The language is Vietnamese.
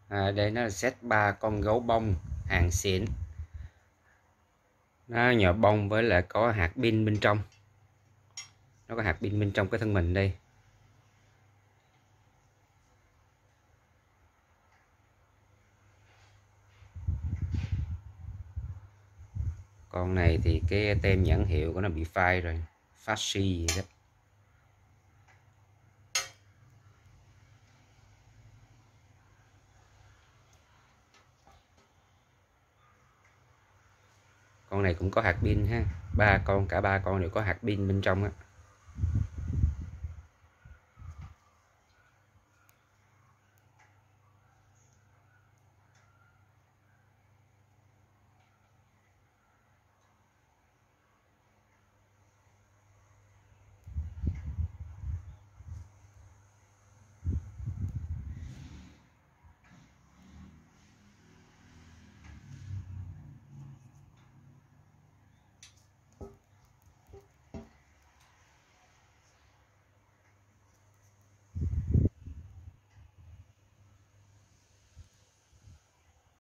Đây nó là set 3 con gấu bông hàng xịn, nó nhờ bông với lại có hạt pin bên trong, nó có hạt pin bên trong cái thân mình đây. Con này thì cái tem nhãn hiệu của nó bị phai rồi, phát xi gì đó. Con này cũng có hạt pin ha, cả ba con đều có hạt pin bên trong á.